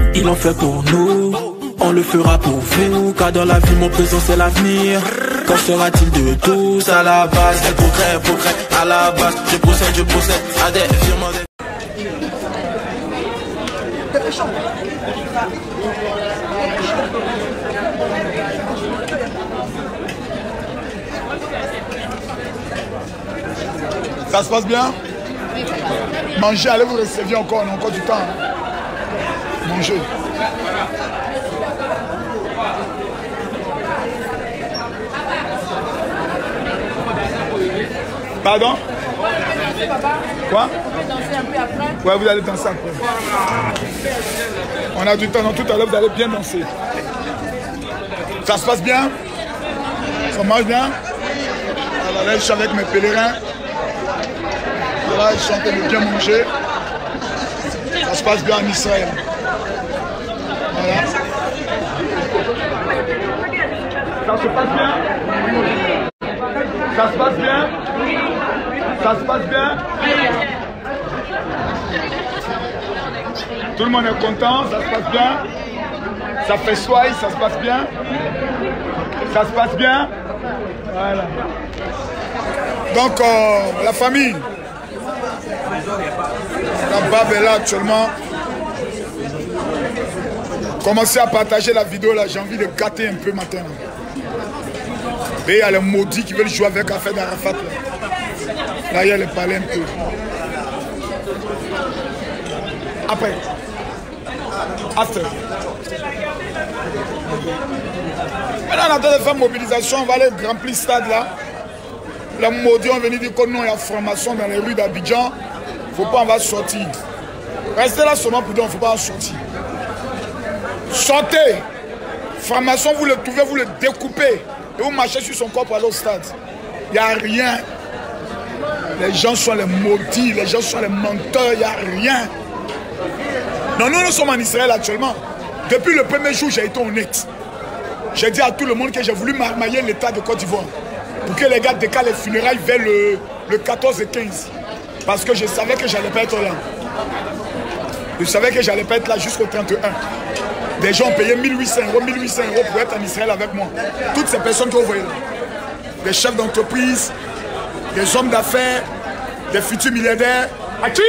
Il en fait pour nous, on le fera pour vous. Car dans la vie mon présent c'est l'avenir. Quand sera-t-il de tous? À la base des progrès, à la base je procède à des virements. Ça se passe bien? Mangez, allez vous resservir encore, on a encore du temps. Mangez. Pardon? Quoi? Ouais, vous allez danser après. On a du temps, donc tout à l'heure vous allez bien danser. Ça se passe bien? Ça marche bien? Alors là, je suis avec mes pèlerins. Là, ils sont en train de bien manger. Ça se passe bien en Israël. Voilà. Ça se passe bien? Ça se passe bien? Ça se passe bien? Tout le monde est content, ça se passe bien? Ça fait soirée, ça se passe bien? Ça se passe bien? Voilà. Donc, la famille. La Bab est là actuellement. Commencez à partager la vidéo là, j'ai envie de gâter un peu maintenant. Et il y a les maudits qui veulent jouer avec Affaire d'Arafat. Là, il y a les palais un peu. Après. After. Maintenant, on attend de faire mobilisation, on va aller remplir le stade là. Les maudits ont venu dire que non, il y a formation dans les rues d'Abidjan. Il ne faut pas, on va sortir. Restez là seulement pour dire, il ne faut pas en sortir. Sortez. Formation, vous le trouvez, vous le découpez. Et vous marchez sur son corps pour aller au stade. Il n'y a rien. Les gens sont les maudits, les gens sont les menteurs, il n'y a rien. Non, nous sommes en Israël actuellement. Depuis le premier jour, j'ai été honnête. J'ai dit à tout le monde que j'ai voulu marmailler l'État de Côte d'Ivoire. Pour que les gars décalent les funérailles vers le 14 et 15. Parce que je savais que je n'allais pas être là. Je savais que je n'allais pas être là jusqu'au 31. Des gens ont payé 1800 euros pour être en Israël avec moi. Toutes ces personnes que vous voyez là. Des chefs d'entreprise, des hommes d'affaires, des futurs milliardaires. Achi!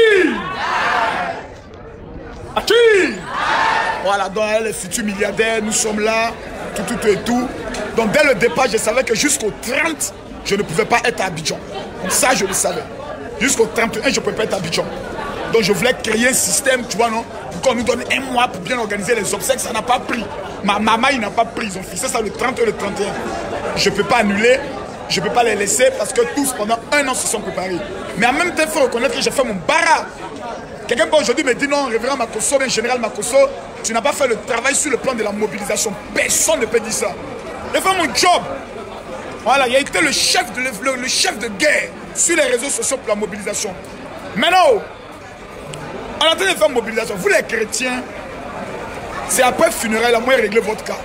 Achi! Voilà, donc les futurs milliardaires, nous sommes là, tout et tout. Donc dès le départ, je savais que jusqu'au 30, je ne pouvais pas être à Abidjan. Donc ça, je le savais. Jusqu'au 31, je ne pouvais pas être à Abidjan. Donc je voulais créer un système, tu vois, non? Pour qu'on nous donne un mois pour bien organiser les obsèques, ça n'a pas pris. Ma maman, il n'a pas pris. Ils ont fixé ça le 30 et le 31. Je ne peux pas annuler, je ne peux pas les laisser parce que tous, pendant un an, se sont préparés. Mais en même temps, il faut reconnaître que j'ai fait mon bara. Quelqu'un aujourd'hui me dit non, révérend Makosso, bien général Makosso, tu n'as pas fait le travail sur le plan de la mobilisation. Personne ne peut dire ça. J'ai fait mon job. Voilà, il a été le chef de guerre sur les réseaux sociaux pour la mobilisation. Maintenant, on est en train de faire mobilisation. Vous les chrétiens, c'est après funérailles, là, moi, régler votre cas.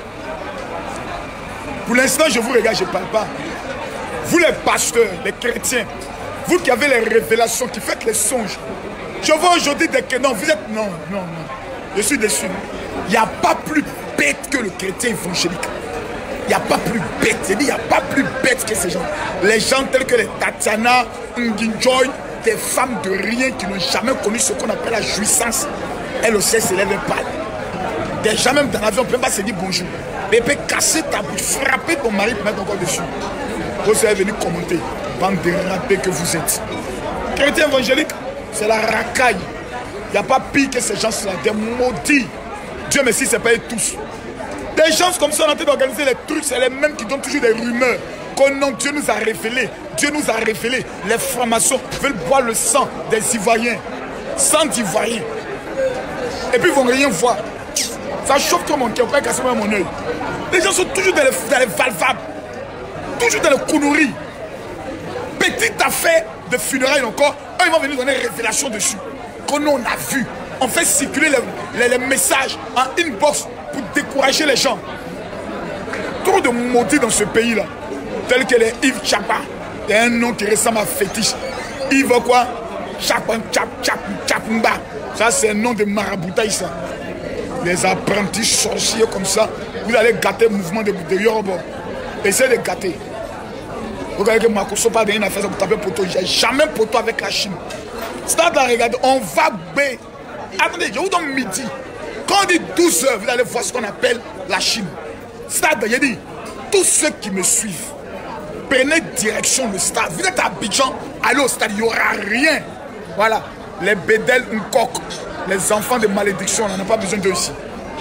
Pour l'instant, je vous regarde, je ne parle pas. Vous les pasteurs, les chrétiens, vous qui avez les révélations, qui faites les songes, je vois aujourd'hui des que non, vous êtes... Non. Je suis déçu. Il n'y a pas plus bête que le chrétien évangélique. Il n'y a pas plus bête. Il n'y a pas plus bête que ces gens. Les gens tels que les Tatiana, Nginjoy, des femmes de rien qui n'ont jamais connu ce qu'on appelle la jouissance. Elles aussi se lèvent pas. Des gens même dans l'avion, on ne peut pas se dire bonjour. Mais peut casser ta bouche, frapper ton mari pour mettre encore dessus. Vous êtes venu commenter. Bande de râpés que vous êtes. Chrétien évangélique, c'est la racaille. Il n'y a pas pire que ces gens-là, des maudits. Dieu merci, c'est pas eux tous. Des gens comme ça, on est en train d'organiser les trucs, c'est les mêmes qui donnent toujours des rumeurs. Que non, Dieu nous a révélé. Dieu nous a révélé. Les francs-maçons veulent boire le sang des Ivoiriens. Sang d'Ivoiriens. Et puis ils ne vont rien voir. Ça chauffe trop mon cœur, on peut casser mon œil. Les gens sont toujours dans les valvables. Toujours dans les conneries. Petite affaire de funérailles encore, eux ils vont venir donner une révélation dessus. Que nous on a vu. On fait circuler les messages en inbox pour décourager les gens. Trop de maudits dans ce pays-là. Tel que les Yves Chapa. Il y a un nom qui ressemble à fétiche. Yves quoi? Chapumba. Ça c'est un nom de maraboutage ça. Les apprentis sorciers comme ça, vous allez gâter le mouvement de Yoruba. Essayez de gâter. Regardez que Makosso pas gagné une affaire pour taper poteau. J'ai jamais poteau avec la Chine. Stade là, regardez, on va B. Attendez, je vous donne midi. Quand on dit 12 h, vous allez voir ce qu'on appelle la Chine. Stade, j'ai dit, tous ceux qui me suivent, prenez direction le stade. Vous êtes à Abidjan, allez au stade, il n'y aura rien. Voilà, les bédels, une coque, les enfants de malédiction, on n'en a pas besoin d'eux ici.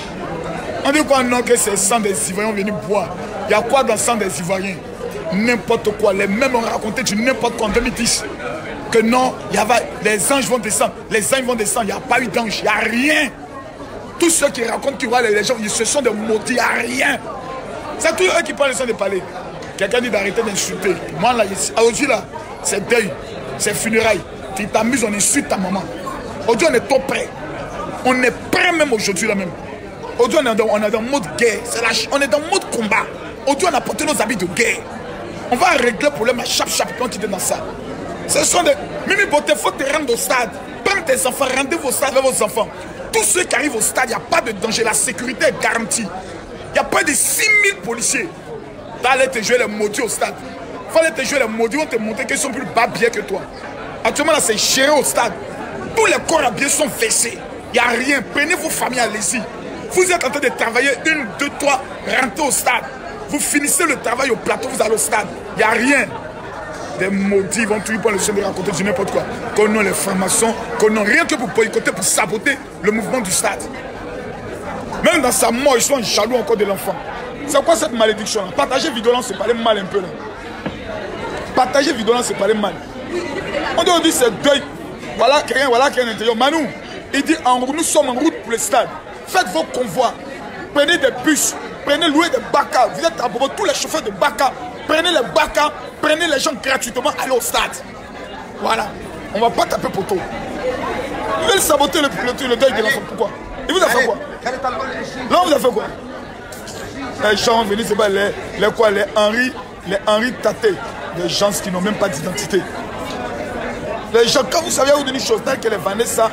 On dit quoi? Non, que c'est sang des Ivoiriens venus boire. Il y a quoi dans le sang des Ivoiriens? N'importe quoi. Les mêmes ont raconté du n'importe quoi en 2010. Que non, il y avait, les anges vont descendre. Les anges vont descendre. Il n'y a pas eu d'ange. Il n'y a rien. Tous ceux qui racontent qu'ils voient les gens, ils se sont des maudits. Il n'y a rien. C'est tous eux qui parlent de parler. Quelqu'un dit d'arrêter d'insulter. Moi, là, aujourd'hui, là, c'est deuil. C'est funérailles. Tu t'amuses, on insulte ta maman. Aujourd'hui, on est trop prêt. On est prêt même aujourd'hui, là même. Aujourd'hui, on est dans le mode guerre. On est dans le mode combat. Aujourd'hui, on a porté nos habits de guerre. On va régler le problème à chaque quand tu es dans ça. Ce sont des... Mimi Boté, il faut te rendre au stade. Prends tes enfants, rendez-vous au stade avec vos enfants. Tous ceux qui arrivent au stade, il n'y a pas de danger. La sécurité est garantie. Il n'y a pas de 6000 policiers. Tu allais te jouer les maudits au stade. Il fallait te jouer les maudits, on te montrer qu'ils sont plus bas bien que toi. Actuellement, là, c'est géré au stade. Tous les corps à biais sont fessés. Il n'y a rien. Prenez vos familles, allez-y. Vous êtes en train de travailler 1, 2, 3, rentrez au stade. Vous finissez le travail au plateau, vous allez au stade. Il n'y a rien. Des maudits vont toujours prendre le soin de raconter du n'importe quoi. Qu'on a les francs-maçons, qu'on a rien que pour boycotter, pour saboter le mouvement du stade. Même dans sa mort, ils sont jaloux encore de l'enfant. C'est quoi cette malédiction là? Partager vidéo, c'est parler mal un peu là. Partager vidéo, c'est parler mal. On doit dire c'est deuil. Voilà quelqu'un intérieur. Manu, il dit nous sommes en route pour le stade. Faites vos convois. Prenez des bus. Prenez louer des bacas. Vous êtes à propos tous les chauffeurs de bacas. Prenez les bacas. Prenez les gens gratuitement. Allez au stade. Voilà. On ne va pas taper poteau. Vous veulent saboter le deuil de l'enfant. Pourquoi? Et vous avez fait quoi? Là, vous avez fait quoi? Les gens venus, c'est pas les Henri Taté. Les gens qui n'ont même pas d'identité. Les gens, quand vous savez où une chose, telle que les Vanessa,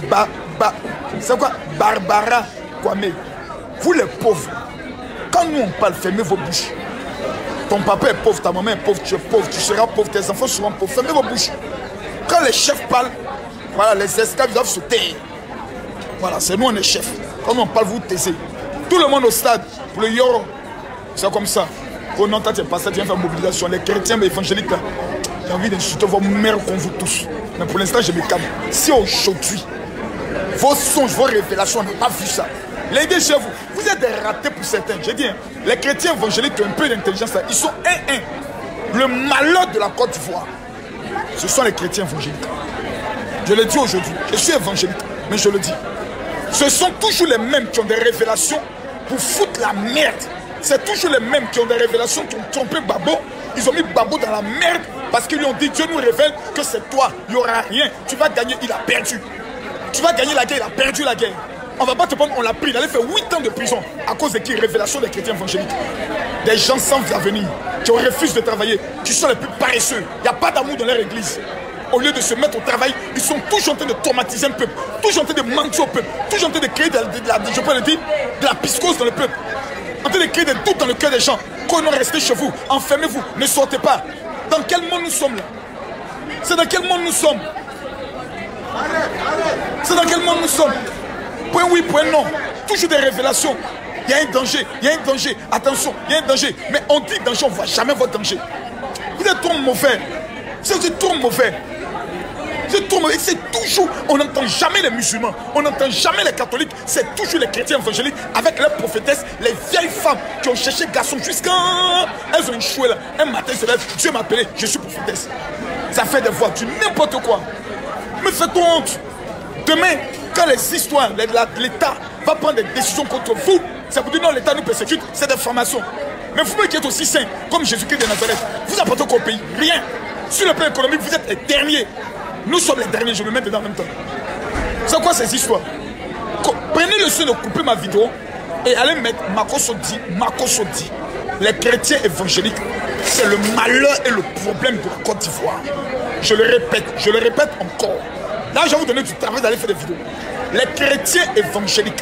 c'est quoi? Barbara Kwame. Vous les pauvres, quand nous on parle, fermez vos bouches. Ton papa est pauvre, ta maman est pauvre, tu seras pauvre, tes enfants seront pauvres. Fermez vos bouches. Quand les chefs parlent, voilà, les esclaves doivent se taire. Voilà, c'est nous on est chefs. Quand on parle, vous taisez. Tout le monde au stade, pour le Yoro, c'est comme ça. Oh non, tu es passé, tu viens faire mobilisation. Les chrétiens, les évangéliques, j'ai envie d'insulter vos mères comme vous tous. Mais pour l'instant, je me calme. Si aujourd'hui, vos songes, vos révélations, on n'a pas vu ça. Les idées chez vous, vous êtes des ratés pour certains. J'ai dit, hein, les chrétiens évangéliques qui ont un peu d'intelligence, ils sont un. Le malheur de la Côte d'Ivoire, ce sont les chrétiens évangéliques. Je le dis aujourd'hui, je suis évangélique, mais je le dis. Ce sont toujours les mêmes qui ont des révélations pour foutre la merde. C'est toujours les mêmes qui ont des révélations, qui ont trompé Babo. Ils ont mis Babo dans la merde parce qu'ils lui ont dit, Dieu nous révèle que c'est toi, il n'y aura rien. Tu vas gagner, il a perdu. Tu vas gagner la guerre, il a perdu la guerre. On va pas te prendre, on l'a pris. Il allait faire 8 ans de prison à cause de qui? Révélation des chrétiens évangéliques. Des gens sans avenir, qui refusent de travailler, qui sont les plus paresseux. Il n'y a pas d'amour dans leur église. Au lieu de se mettre au travail, ils sont toujours en train de traumatiser un peuple, toujours en train de mentir au peuple, toujours en train de créer de la psychose dans le peuple, en train de créer des doutes dans le cœur des gens. Qu'on est resté chez vous, enfermez-vous, ne sortez pas. Dans quel monde nous sommes là? C'est dans quel monde nous sommes? C'est dans quel monde nous sommes? Point oui, point non. Toujours des révélations. Il y a un danger, il y a un danger. Attention, il y a un danger. Mais on dit danger, on ne voit jamais votre danger. Vous êtes trop mauvais. C'est trop mauvais. C'est trop mauvais. C'est toujours, on n'entend jamais les musulmans, on n'entend jamais les catholiques. C'est toujours les chrétiens évangéliques avec leurs prophétesses, les vieilles femmes qui ont cherché garçon jusqu'à... Elles ont échoué là. Un matin, se lève, Dieu m'a appelé, je suis prophétesse. Ça fait des voix, tu n'importe quoi. Mais fais-toi honte. Demain, quand les histoires, l'État va prendre des décisions contre vous, c'est pour dire non, l'État nous persécute, c'est des formations. Mais vous qui êtes aussi saints, comme Jésus-Christ de Nazareth, vous apportez qu'au pays, rien. Sur le plan économique, vous êtes les derniers. Nous sommes les derniers, je me mets dedans en même temps. C'est quoi ces histoires? Prenez le soin de couper ma vidéo et allez mettre Makosso dit. Les chrétiens évangéliques, c'est le malheur et le problème de la Côte d'Ivoire. Je le répète encore. Là, je vais vous donner du travail d'aller faire des vidéos. Les chrétiens évangéliques,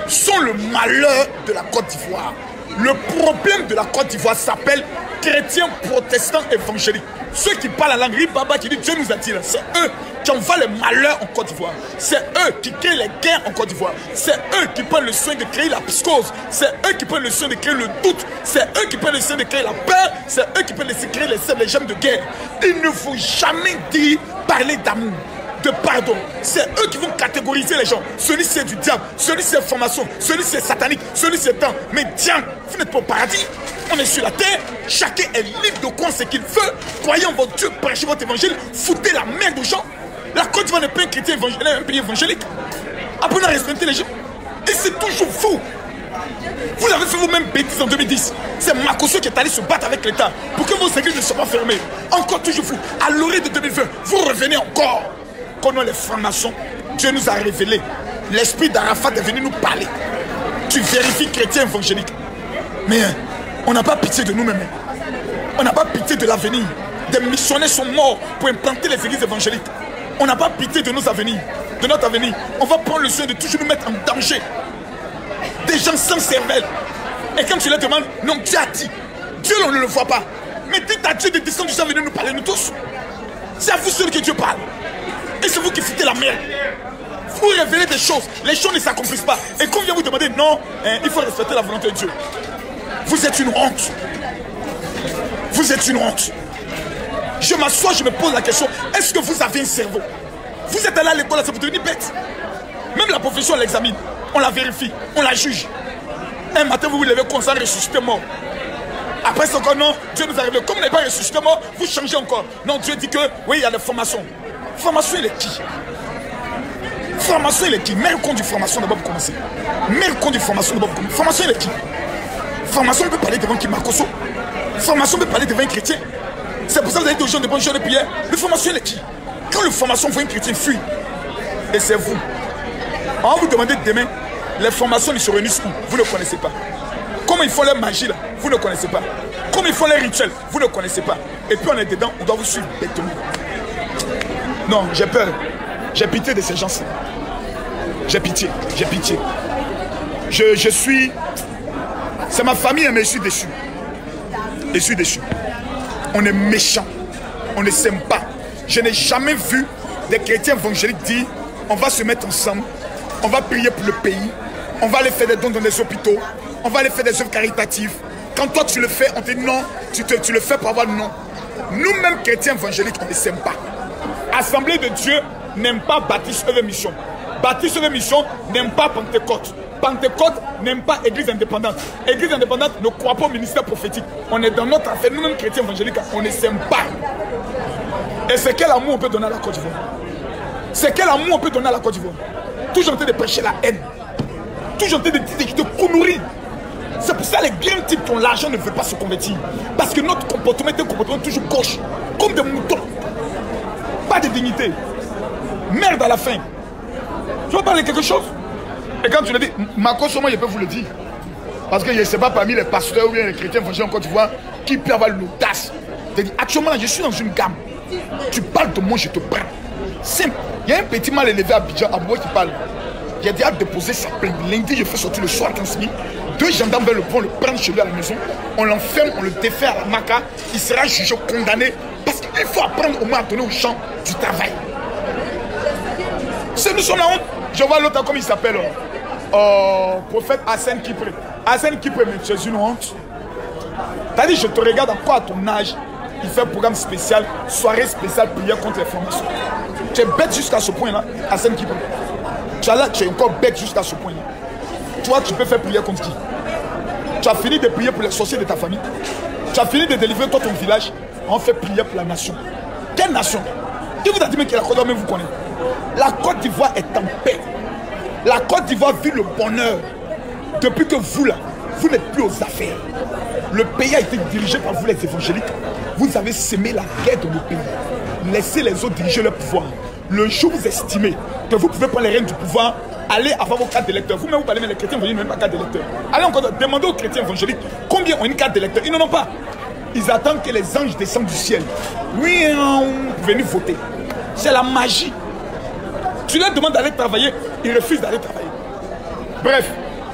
sont le malheur de la Côte d'Ivoire. Le problème de la Côte d'Ivoire s'appelle chrétiens, protestants, évangéliques. Ceux qui parlent la langue Ribaba qui dit Dieu nous a dit, c'est eux qui envoient les malheurs en Côte d'Ivoire. C'est eux qui créent les guerres en Côte d'Ivoire. C'est eux qui prennent le soin de créer la psychose. C'est eux qui prennent le soin de créer le doute. C'est eux qui prennent le soin de créer la peur. C'est eux qui prennent le soin de créer les gemmes de guerre. Il ne faut jamais dire parler d'amour, de pardon. C'est eux qui vont catégoriser les gens. Celui-ci c'est du diable, celui-ci c'est formation, celui-ci c'est satanique, celui-ci c'est temps. Mais diable, vous n'êtes pas au paradis. On est sur la terre, chacun est libre de croire ce qu'il veut. Croyez en votre Dieu, prêchez votre évangile, foutez la merde aux gens. La Côte d'Ivoire n'est pas un chrétien évangélique, un pays évangélique. Apprenez à respecter les gens. Et c'est toujours faux. Vous avez fait vous-même bêtises en 2010. C'est Makosso qui est allé se battre avec l'État pour que vos églises ne soient pas fermées. Encore toujours fou. À l'orée de 2020, vous revenez encore. Quand on les francs-maçons, Dieu nous a révélé. L'esprit d'Arafat est venu nous parler. Tu vérifies chrétien évangélique. Mais on n'a pas pitié de nous-mêmes. On n'a pas pitié de l'avenir. Des missionnaires sont morts pour implanter les églises évangéliques. On n'a pas pitié de nos avenirs, de notre avenir. On va prendre le soin de toujours nous mettre en danger. Des gens sans cervelle. Et quand tu leur demandes, non, Dieu a dit. Dieu, on ne le voit pas. Mais dites à Dieu de descendre du ciel, venez nous parler, nous tous. C'est à vous seul que Dieu parle. Et c'est vous qui foutez la merde. Vous révélez des choses. Les choses ne s'accomplissent pas. Et quand on vient vous demander, non, il faut respecter la volonté de Dieu. Vous êtes une honte. Vous êtes une honte. Je m'assois, je me pose la question, est-ce que vous avez un cerveau? Vous êtes allé à l'école, ça vous devenez bête. Même la profession, on l'examine, on la vérifie, on la juge. Un matin, vous vous levez comme ça, ressuscité mort. Après, c'est encore non, Dieu nous a révélé. Comme vous n'avez pas ressuscité mort, vous changez encore. Non, Dieu dit que, oui, il y a des formations. Formation, il est qui? Formation, il est qui? Mère compte du formation d'abord pour commencer. Mère compte du formation d'abord pour commencer. Formation, il est qui? Formation, on peut parler devant qui Makosso. Formation, on peut parler devant un chrétien. C'est pour ça que vous avez des gens de bonnes gens de prière. Le formation, il est qui? Quand le formation voit un chrétien fuit, et c'est vous. On va vous demander demain, les formations, ils se réunissent où? Vous ne connaissez pas. Comment ils font leur magie là? Vous ne connaissez pas. Comment ils font les rituels? Vous ne connaissez pas. Et puis on est dedans, on doit vous suivre bêtement. Non, j'ai peur. J'ai pitié de ces gens-là. J'ai pitié, j'ai pitié. Je suis... C'est ma famille, mais je suis déçu. Je suis déçu. On est méchants. On ne s'aime pas. Je n'ai jamais vu des chrétiens évangéliques dire on va se mettre ensemble, on va prier pour le pays, on va aller faire des dons dans des hôpitaux, on va aller faire des œuvres caritatives. Quand toi tu le fais, on te dit non, tu le fais pour avoir non. Nous-mêmes chrétiens évangéliques, on ne s'aime pas. Assemblée de Dieu n'aime pas Baptiste Œuvre Mission. Baptiste Œuvre Mission n'aime pas Pentecôte. Pentecôte n'aime pas Église indépendante. Église indépendante ne croit pas au ministère prophétique. On est dans notre affaire, nous-mêmes chrétiens évangéliques, on ne s'aime pas. Et c'est quel amour on peut donner à la Côte d'Ivoire? C'est quel amour on peut donner à la Côte d'Ivoire? Toujours en train de prêcher la haine. Toujours en train de connourrir. C'est pour ça que les grands types qui ont l'argent ne veulent pas se convertir. Parce que notre comportement est un comportement toujours gauche. Comme des moutons. Pas de dignité. Merde à la fin. Tu vas parler quelque chose? Et quand tu le dis, Makosso, moi je peux vous le dire. Parce que je ne sais pas parmi les pasteurs ou bien les chrétiens évangéliques en Côte d'Ivoire qui peut avoir l'audace de dire actuellement je suis dans une gamme. Tu parles de moi, je te prends. Simple. Il y a un petit mal élevé à Abidjan, à Bois qui parle. Il a déjà déposé sa plainte. Lundi, je fais sortir le soir 15 000. 2 gendarmes vont le prendre chez lui à la maison. On l'enferme, on le défait à la maca. Il sera jugé, condamné. Parce qu'il faut apprendre au moins à donner au champ du travail. C'est nous sommes la honte. Je vois l'autre, comme il s'appelle. Prophète Hassan Kipré. Hassan Kipré, mais tu es une honte. T'as dit, je te regarde encore à ton âge. Il fait un programme spécial, soirée spéciale, prière contre les formations. Tu es bête jusqu'à ce point-là, Hassan Kipré. Tu es encore bête jusqu'à ce point-là. Toi, tu peux faire prière contre qui? Tu as fini de prier pour les sorciers de ta famille. Tu as fini de délivrer toi ton village. On fait prière pour la nation. Quelle nation? Qui vous a dit que la Côte d'Ivoire vous connaît? La Côte d'Ivoire est en paix. La Côte d'Ivoire vit le bonheur. Depuis que vous là, vous n'êtes plus aux affaires. Le pays a été dirigé par vous les évangéliques. Vous avez sémé la guerre dans le pays. Laissez les autres diriger leur pouvoir. Le jour où vous estimez que vous pouvez prendre les rênes du pouvoir, allez avoir vos cartes d'électeurs. Vous-même, vous parlez, mais les chrétiens évangéliques n'ont même pas carte d'électeur. Allez encore demander aux chrétiens évangéliques combien ont une carte d'électeur. Ils n'en ont pas. Ils attendent que les anges descendent du ciel. Oui, venez voter. C'est la magie. Tu leur demandes d'aller travailler, ils refusent d'aller travailler. Bref,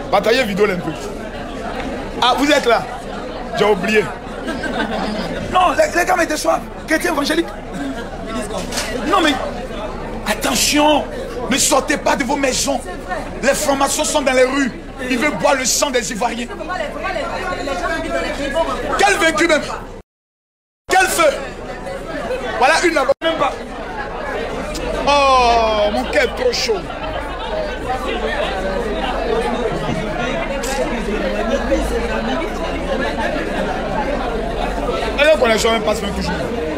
Partagez vidéo un peu. Ah, vous êtes là? J'ai oublié. Non, les gars me déçoivent. Chrétien évangélique. Non, mais attention, ne sortez pas de vos maisons. Les formations sont dans les rues. Ils veulent boire le sang des Ivoiriens. Quel vaincu même? Quel feu? Voilà une là-bas, même pas. Oh, mon cœur est trop chaud. Et la connexion même passe même toujours.